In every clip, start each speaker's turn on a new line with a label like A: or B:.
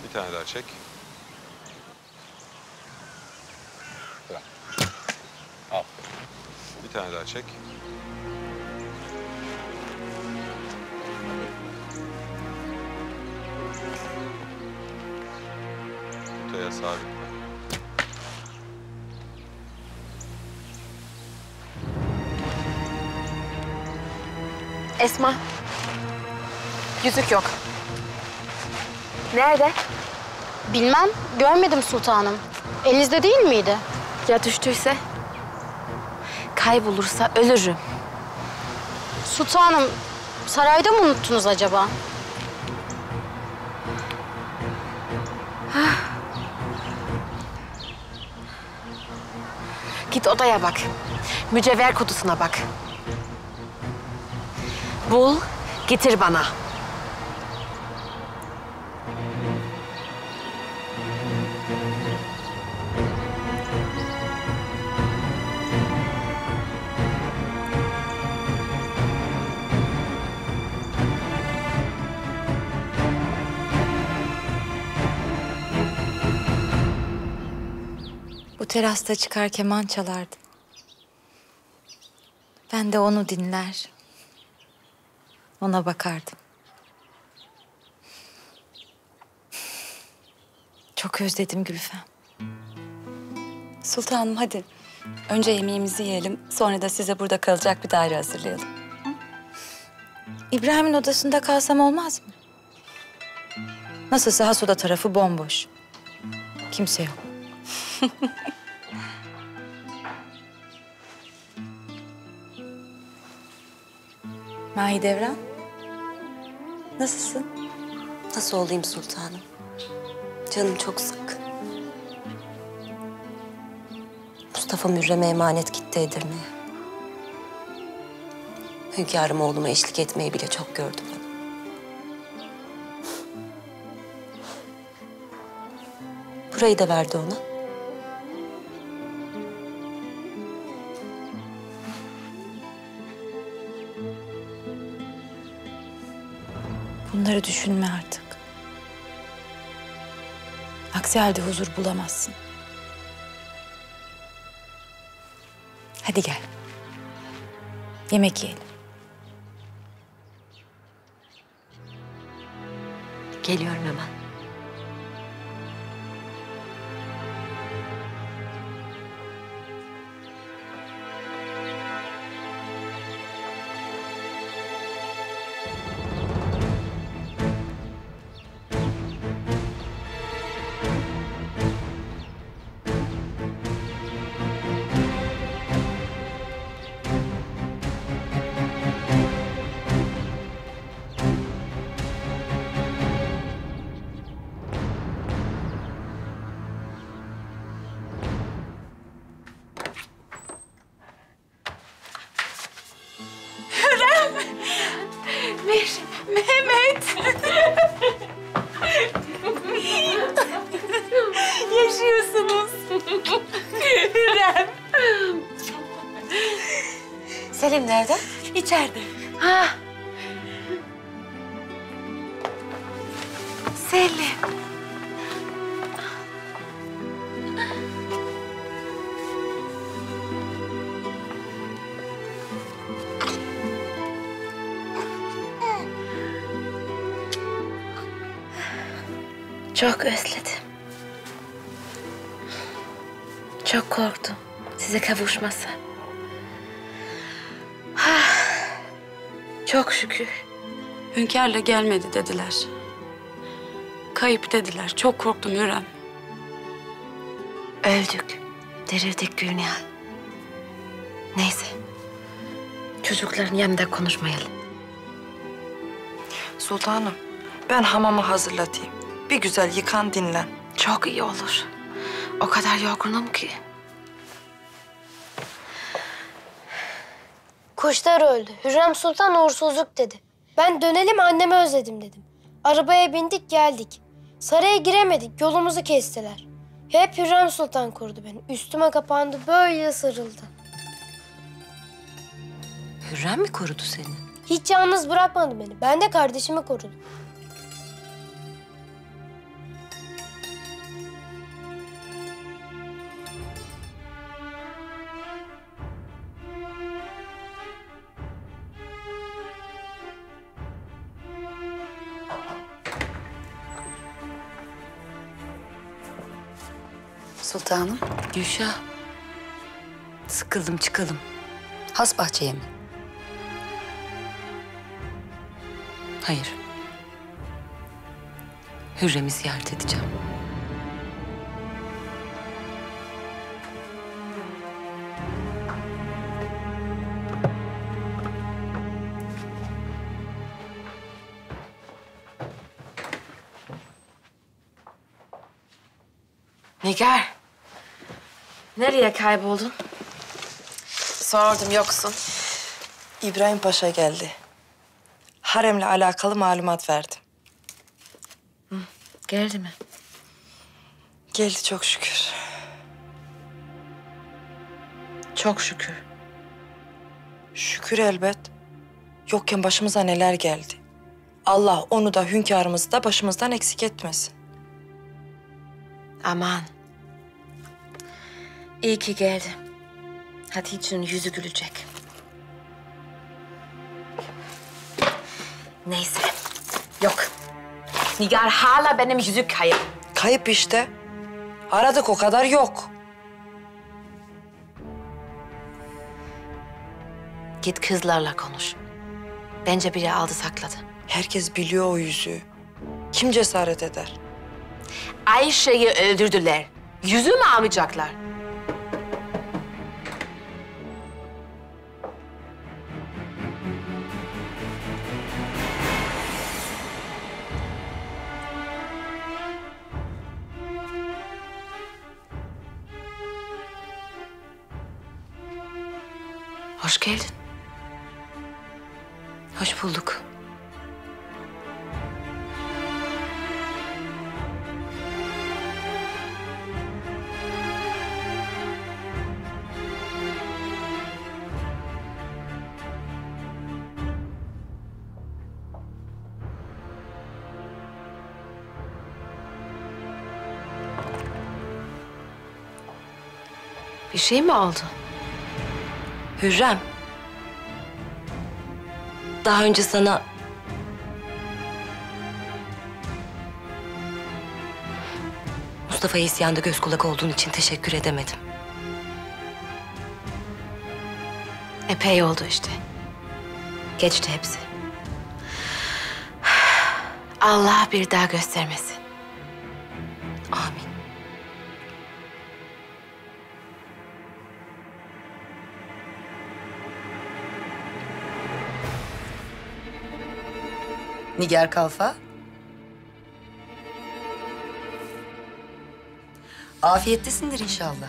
A: Bir tane daha çek. Bırak. Al. Bir tane daha çek. Kutuya sabitle.
B: Esma. Yüzük yok. Nerede?
C: Bilmem, görmedim sultanım. Elinizde değil miydi?
B: Ya düştüyse? Kaybolursa ölürüm.
C: Sultanım, sarayda mı unuttunuz acaba?
B: Git odaya bak. Mücevher kutusuna bak. Bul, getir bana.
D: Bu terasta çıkar keman çalardı. Ben de onu dinler, ona bakardım. Çok özledim Gülfem.
E: Sultanım hadi. Önce yemeğimizi yiyelim, sonra da size burada kalacak bir daire hazırlayalım.
D: İbrahim'in odasında kalsam olmaz mı? Nasılsa Hasoda tarafı bomboş. Kimse yok. Mahidevran, nasılsın?
F: Nasıl olayım sultanım? Canım çok sık. Mustafa Mürrem'e emanet gitti Edirne'ye. Hünkârım oğluma eşlik etmeyi bile çok gördü bana. Burayı da verdi ona.
D: Bunları düşünme artık. Aksi halde huzur bulamazsın. Hadi gel. Yemek yiyelim.
F: Geliyorum hemen.
B: Mehmet. Yaşıyorsunuz. Hürrem.
F: Selim nerede?
B: İçeride. Ha. Selim. Çok özledim. Çok korktum size kavuşmasa. Çok şükür.
E: Hünkârla gelmedi dediler. Kayıp dediler. Çok korktum Hürrem.
B: Öldük, dirildik Gülnihal. Neyse, çocukların yanında konuşmayalım.
G: Sultanım, ben hamamı hazırlatayım. Bir güzel yıkan dinlen.
B: Çok iyi olur. O kadar yorgunum ki.
H: Kuşlar öldü. Hürrem Sultan uğursuzluk dedi. Ben dönelim annemi özledim dedim. Arabaya bindik geldik. Saraya giremedik. Yolumuzu kestiler. Hep Hürrem Sultan korudu beni. Üstüme kapandı böyle sarıldı.
F: Hürrem mi korudu seni?
H: Hiç yalnız bırakmadı beni. Ben de kardeşimi korudum.
E: sultanım. Gülşah. Sıkıldım, çıkalım. Has bahçeye mi? Hayır. Hürrem'i ziyaret edeceğim.
B: Nigar. Nereye kayboldun? Sordum yoksun.
G: İbrahim Paşa geldi. Haremle alakalı malumat verdi.
B: Geldi mi?
G: Geldi çok şükür.
B: Çok şükür.
G: Şükür elbet. Yokken başımıza neler geldi. Allah onu da hünkârımızı da başımızdan eksik etmesin.
B: Aman. İyi ki geldi. Hatice'nin yüzü gülecek. Neyse. Yok. Nigar hala benim yüzük kayıp.
G: Kayıp işte. Aradık o kadar yok.
B: Git kızlarla konuş. Bence biri aldı sakladı.
G: Herkes biliyor o yüzüğü. Kim cesaret eder?
B: Ayşe'yi öldürdüler. Yüzüğü mü almayacaklar? Hoş geldin.
E: Hoş bulduk.
B: Bir şey mi oldu?
F: Hürrem. Daha önce sana Mustafa'ya isyanda göz kulak olduğun için teşekkür edemedim.
B: Epey oldu işte. Geçti hepsi. Allah bir daha göstermesin.
F: Amin.
E: Nigar Kalfa. Afiyettesindir inşallah.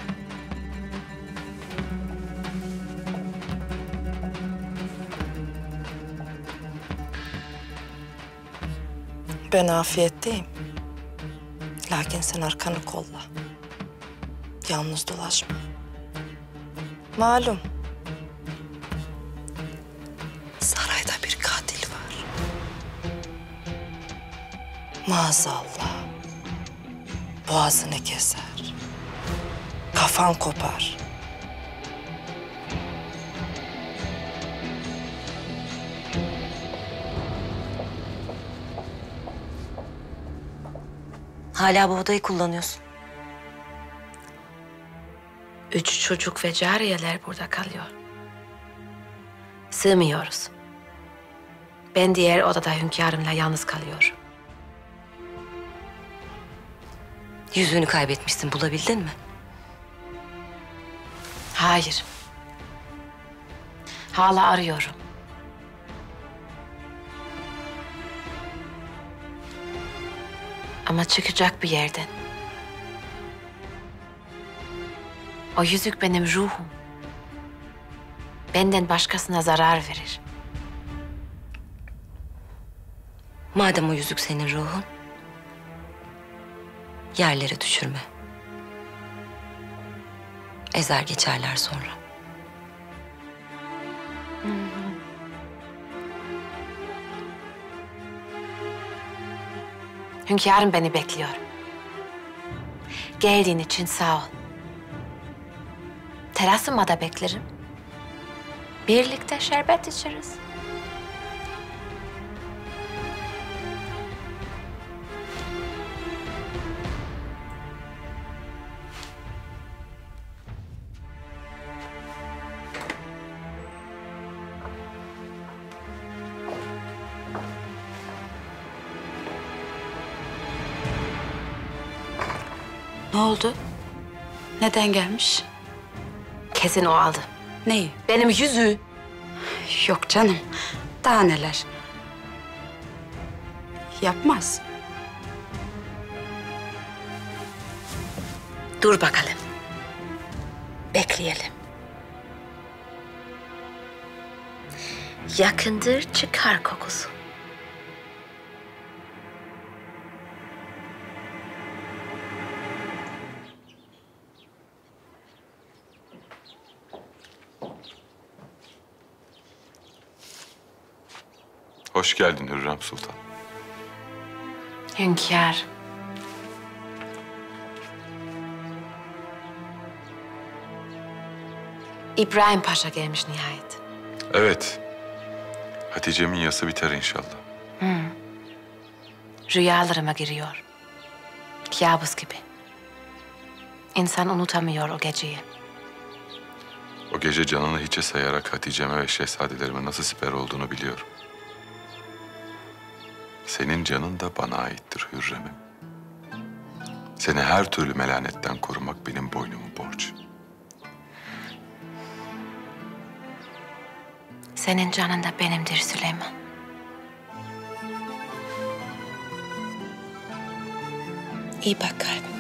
G: Ben afiyetteyim. Lakin sen arkanı kolla. Yalnız dolaşma. Malum. Sarayda bir katil var. Maazallah. Boğazını keser. Kafan kopar.
F: Hala bu odayı kullanıyorsun.
B: 3 çocuk ve cariyeler burada kalıyor. Sığmıyoruz. Ben diğer odada hünkârımla yalnız kalıyorum.
F: Yüzüğünü kaybetmişsin, bulabildin mi?
B: Hayır. Hala arıyorum. Ama çıkacak bir yerden. O yüzük benim ruhum. Benden başkasına zarar verir.
F: Madem o yüzük senin ruhun, yerlere düşürme. Ezer geçerler sonra.
B: Hünkârım beni bekliyor. Geldiğin için sağ ol. Terasıma da beklerim. Birlikte şerbet içeriz.
E: Ne oldu? Neden gelmiş?
B: Kesin o aldı.
E: Neyi?
B: Benim yüzüğü.
E: Yok canım. Daha neler? Yapmaz.
B: Dur bakalım. Bekleyelim. Yakındır çıkar kokusu.
A: Hoş geldin Hürrem Sultan.
B: Hünkâr. İbrahim Paşa gelmiş nihayet.
A: Evet. Hatice'min yası biter inşallah.
B: Rüyalarıma giriyor. Kabus gibi. İnsan unutamıyor o geceyi.
A: O gece canını hiçe sayarak Hatice'me ve şehzadelerime nasıl siper olduğunu biliyorum. Senin canın da bana aittir Hürrem'im. Seni her türlü melanetten korumak benim boynumun borcu.
B: Senin canın da benimdir Süleyman.
E: İyi bak kalbime.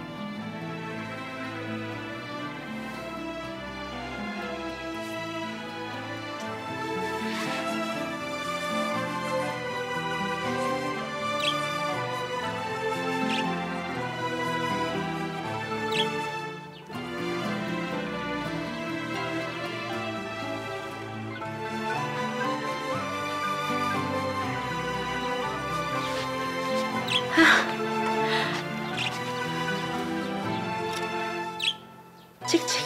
B: Çık çık.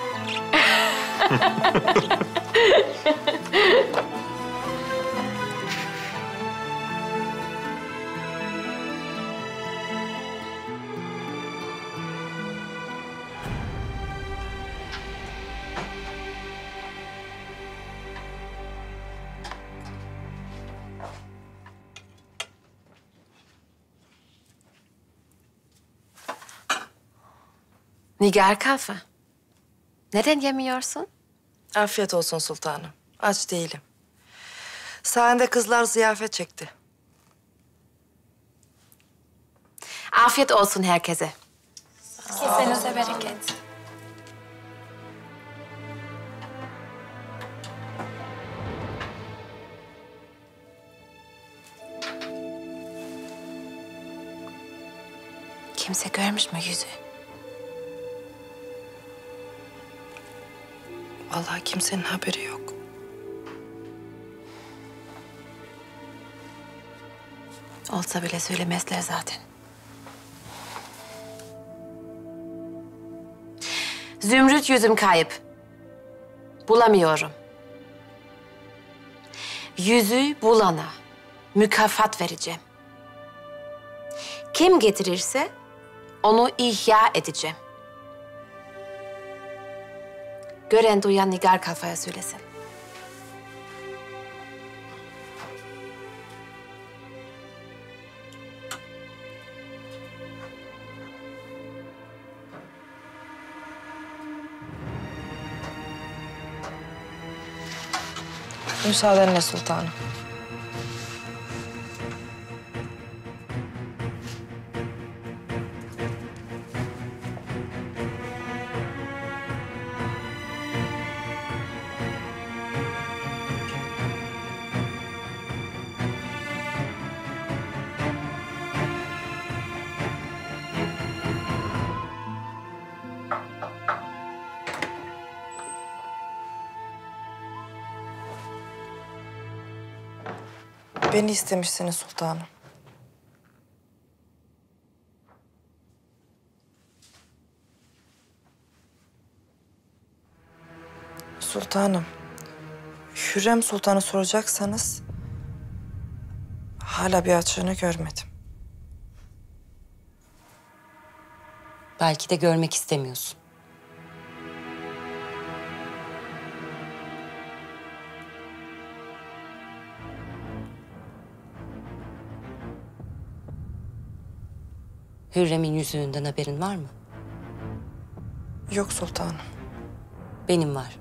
B: Nigar Kalfa. Neden yemiyorsun?
G: Afiyet olsun sultanım. Aç değilim. Sayende kızlar ziyafet çekti.
B: Afiyet olsun herkese.
D: Kesenize bereket.
B: Kimse görmüş mü yüzü?
G: Vallahi kimsenin haberi yok.
B: Olsa bile söylemezler zaten. Zümrüt yüzüm kayıp. Bulamıyorum. Yüzüğü bulana mükafat vereceğim. Kim getirirse onu ihya edeceğim. Gören duyan Nigar Kalfa'ya söylesin.
G: Müsaadenle sultanım. Beni istemişsiniz sultanım. Sultanım, Hürrem Sultan'ı soracaksanız hala bir açığını görmedim.
F: Belki de görmek istemiyorsun. Hürrem'in yüzüğünden haberin var mı?
G: Yok sultanım.
F: Benim var.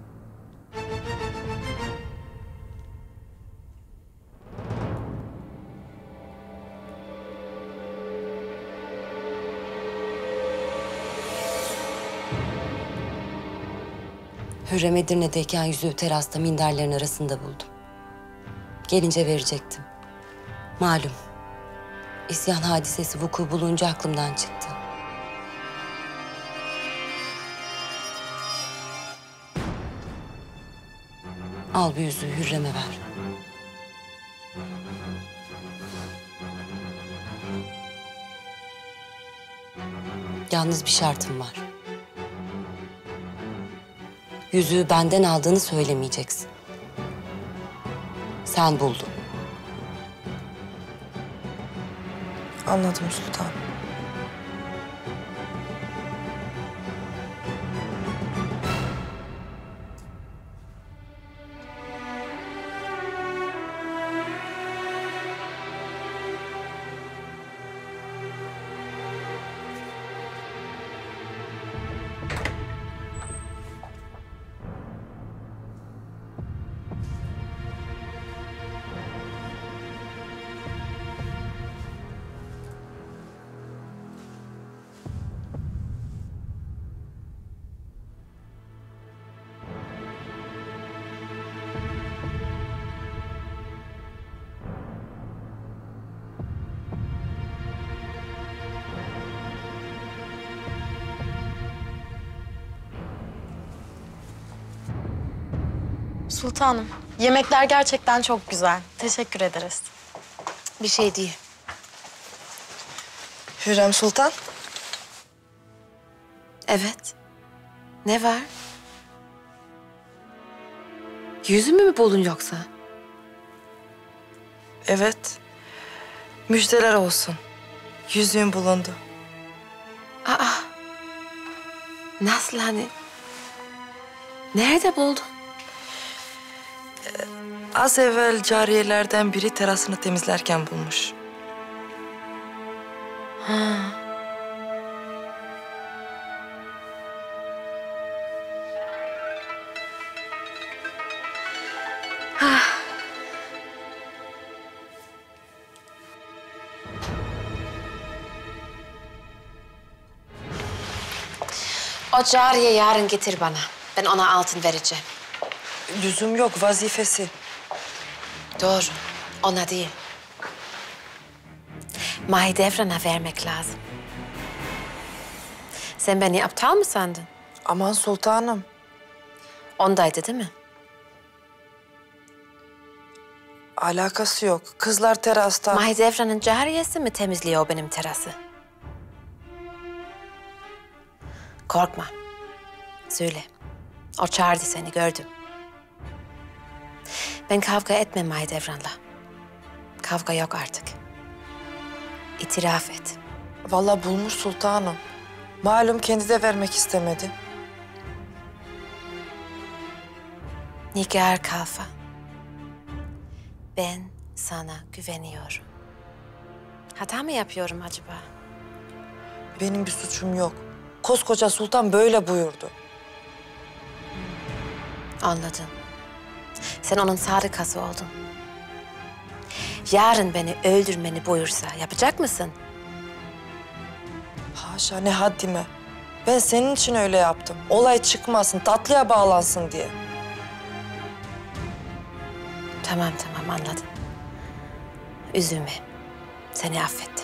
F: Hürrem Edirne'deyken yüzüğü terasta minderlerin arasında buldum. Gelince verecektim. Malum, isyan hadisesi vuku bulunca aklımdan çıktı. Al bu yüzüğü Hürrem'e ver. Yalnız bir şartım var. Yüzüğü benden aldığını söylemeyeceksin. Sen buldun.
G: Anladım sultanım.
I: Sultanım, yemekler gerçekten çok güzel. Teşekkür ederiz.
B: Bir şey değil.
G: Hürrem Sultan.
B: Evet. Ne var? Yüzümü mü buldun yoksa?
G: Evet. Müjdeler olsun. Yüzüğün bulundu.
B: Aa. Nasıl hani? Nerede buldun?
G: Az evvel cariyelerden biri terasını temizlerken bulmuş.
B: O cariye yarın getir bana. Ben ona altın vereceğim.
G: Lüzum yok, vazifesi.
B: Doğru. Ona değil. Mahidevran'a vermek lazım. Sen beni aptal mı sandın?
G: Aman sultanım.
B: Ondaydı değil mi?
G: Alakası yok. Kızlar terasta.
B: Mahidevran'ın cariyesi mi temizliyor o benim terası? Korkma. Söyle. O çağırdı seni, gördüm. Ben kavga etmem Mahidevran'la. Kavga yok artık. İtiraf et.
G: Vallahi bulmuş sultanım. Malum kendi de vermek istemedi.
B: Nigar Kalfa. Ben sana güveniyorum. Hata mı yapıyorum acaba?
G: Benim bir suçum yok. Koskoca sultan böyle buyurdu.
B: Anladım. Sen onun sadıkası oldun. Yarın beni öldürmeni buyursa yapacak mısın?
G: Haşa, ne haddime. Ben senin için öyle yaptım. Olay çıkmasın, tatlıya bağlansın diye.
B: Tamam anladım. Üzülme. Seni affettim.